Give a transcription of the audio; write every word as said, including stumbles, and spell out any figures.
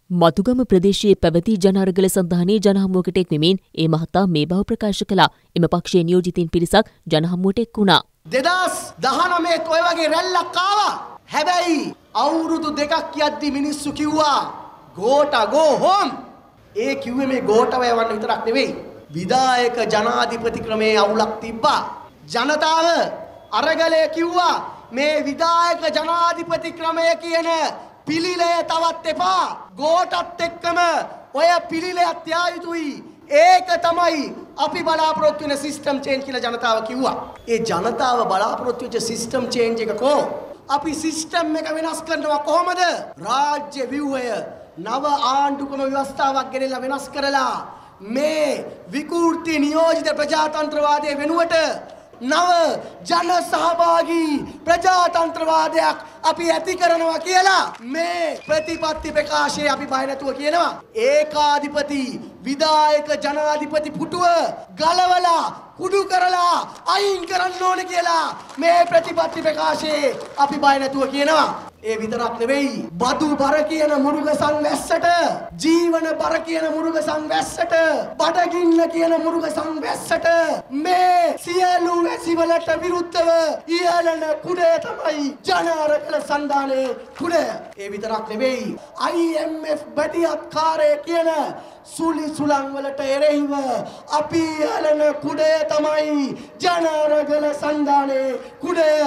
මතුගම ප්‍රදේශයේ පැවති ජනාරගල සන්ධානයේ ජනහමුවකට එක් වෙමින් ඒ මහතා මේ බව ප්‍රකාශ කළා. එම පක්ෂයේ නියෝජිතින් පිරිසක් ජනහමුවට එක් වුණා. දෙදහස් දහනවයේ ඔය වගේ රැල්ලක් ආවා. හැබැයි අවුරුදු දෙකක් යද්දි මිනිස්සු කිව්වා ගෝඨා go home. ඒ කිව්වේ මේ ගෝඨාව යවන්න විතරක් නෙවෙයි. විධායක ජනාධිපති ක්‍රමයේ අවුලක් තිබ්බා. ජනතාව අරගලය කිව්වා මේ විධායක ජනාධිපති ක්‍රමය කියන පිළිලය තවත් එපා. ගෝඨත් එක්කම ඔය පිළිලයක් තියා යුතුයි. ඒක තමයි අපි බලාපොරොත්තු වෙන සිස්ටම් චේන්ජ් කියලා ජනතාව කිව්වා. ඒ ජනතාව බලාපොරොත්තු වෙච්ච සිස්ටම් චේන්ජ් එක කො අපි සිස්ටම් එක වෙනස් කරනවා කොහමද? රාජ්‍ය ව්‍යුහය නව ආණ්ඩුක්‍රම ව්‍යවස්ථාවක් ගෙනලා වෙනස් කරලා මේ විකෘති නියෝජිත ප්‍රජාතන්ත්‍රවාදයේ වෙනුවට නව ජන සහභාගී ප්‍රජාතන්ත්‍රවාදයක් අපි ඇති කරනවා කියලා මේ ප්‍රතිපත්ති ප්‍රකාශයේ අපි බය නැතුව කියනවා. ඒකාධිපති විධායක ජනාධිපති පුටුව ගලවලා කුඩු කරලා අයින් කරන්න ඕන කියලා මේ ප්‍රතිපත්ති ප්‍රකාශයේ අපි බය නැතුව කියනවා. ඒ විතරක් නෙවෙයි බදු බර කියන මුරුගසන් වැස්සට ජීවන බර කියන මුරුගසන් වැස්සට බඩගින්න කියන මුරුගසන් වැස්සට මේ සියලු වැසිවලට විරුද්ධව ඉහළන කුඩය තමයි ජනාරගල සන්ධානයේ කුඩය. ඒ විතරක් නෙවෙයි I M F බැටියත්කාරය කියන සුලි සුලං වලට එරෙහිව අපි ඉහළන කුඩය තමයි ජනාරගල සන්ධානයේ කුඩය